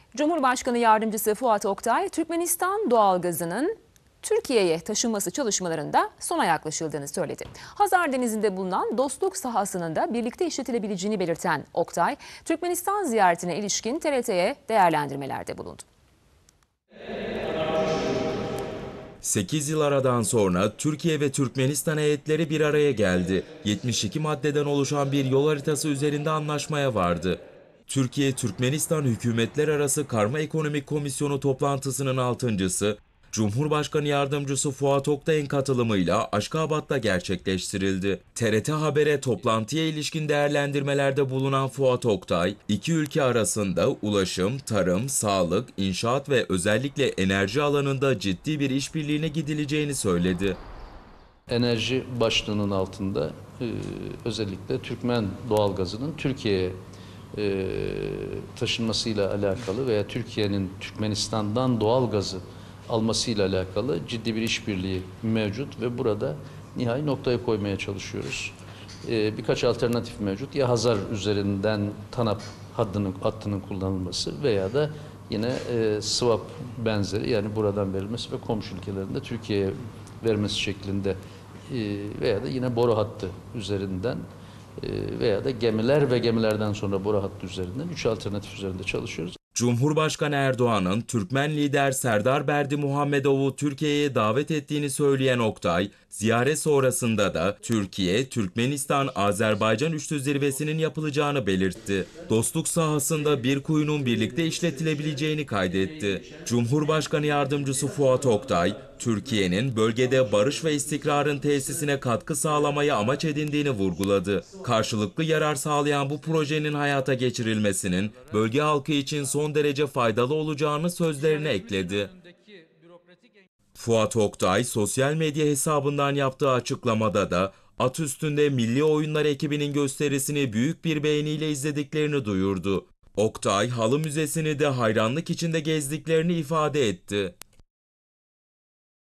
Cumhurbaşkanı Yardımcısı Fuat Oktay, Türkmenistan doğalgazının Türkiye'ye taşınması çalışmalarında sona yaklaşıldığını söyledi. Hazar Denizi'nde bulunan Dostluk sahasının da birlikte işletilebileceğini belirten Oktay, Türkmenistan ziyaretine ilişkin TRT'ye değerlendirmelerde bulundu. 8 yıl aradan sonra Türkiye ve Türkmenistan heyetleri bir araya geldi. 72 maddeden oluşan bir yol haritası üzerinde anlaşmaya vardı. Türkiye-Türkmenistan Hükümetler Arası Karma Ekonomik Komisyonu toplantısının 6.'sı, Cumhurbaşkanı Yardımcısı Fuat Oktay'ın katılımıyla Aşkabat'ta gerçekleştirildi. TRT Haber'e toplantıya ilişkin değerlendirmelerde bulunan Fuat Oktay, iki ülke arasında ulaşım, tarım, sağlık, inşaat ve özellikle enerji alanında ciddi bir işbirliğine gidileceğini söyledi. Enerji başlığının altında özellikle Türkmen doğalgazının Türkiye'ye taşınmasıyla alakalı veya Türkiye'nin Türkmenistan'dan doğalgazı almasıyla alakalı ciddi bir işbirliği mevcut ve burada nihai noktaya koymaya çalışıyoruz. Birkaç alternatif mevcut. Ya Hazar üzerinden TANAP hattının kullanılması veya da yine swap benzeri, yani buradan verilmesi ve komşu ülkelerinde Türkiye'ye vermesi şeklinde veya da yine boru hattı üzerinden veya da gemiler ve gemilerden sonra boru hattı üzerinden 3 alternatif üzerinde çalışıyoruz. Cumhurbaşkanı Erdoğan'ın Türkmen lider Serdar Berdimuhamedov'u Türkiye'ye davet ettiğini söyleyen Oktay, ziyaret sonrasında da Türkiye, Türkmenistan, Azerbaycan üçlü zirvesinin yapılacağını belirtti. Dostluk sahasında bir kuyunun birlikte işletilebileceğini kaydetti. Cumhurbaşkanı Yardımcısı Fuat Oktay, Türkiye'nin bölgede barış ve istikrarın tesisine katkı sağlamayı amaç edindiğini vurguladı. Karşılıklı yarar sağlayan bu projenin hayata geçirilmesinin bölge halkı için son derece faydalı olacağını sözlerine ekledi. Fuat Oktay sosyal medya hesabından yaptığı açıklamada da at üstünde Milli Oyunlar ekibinin gösterisini büyük bir beğeniyle izlediklerini duyurdu. Oktay, Halı Müzesi'ni de hayranlık içinde gezdiklerini ifade etti.